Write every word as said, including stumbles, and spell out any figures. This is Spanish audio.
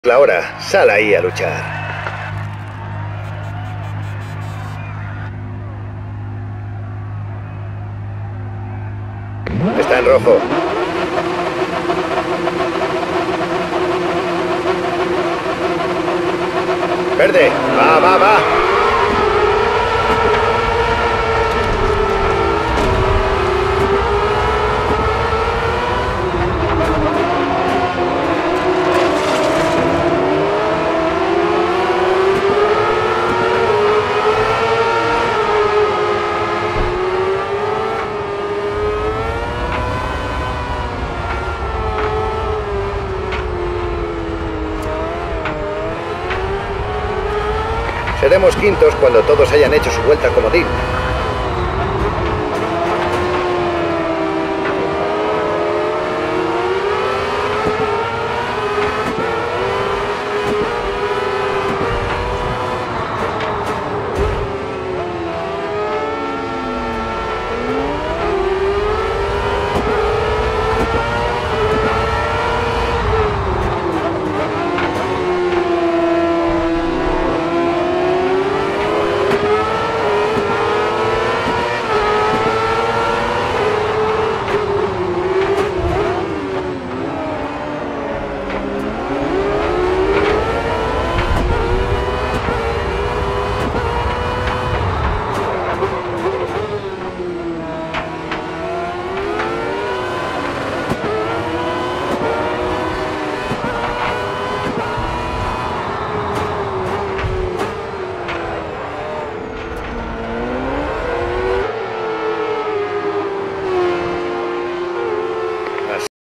La hora, sal ahí a luchar. Está en rojo. Verde, va, va, va. Seremos quintos cuando todos hayan hecho su vuelta comodín.